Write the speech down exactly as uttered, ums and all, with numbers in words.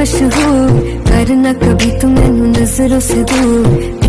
मशहूर, करना कभी तू मैनू नजरों से दूर,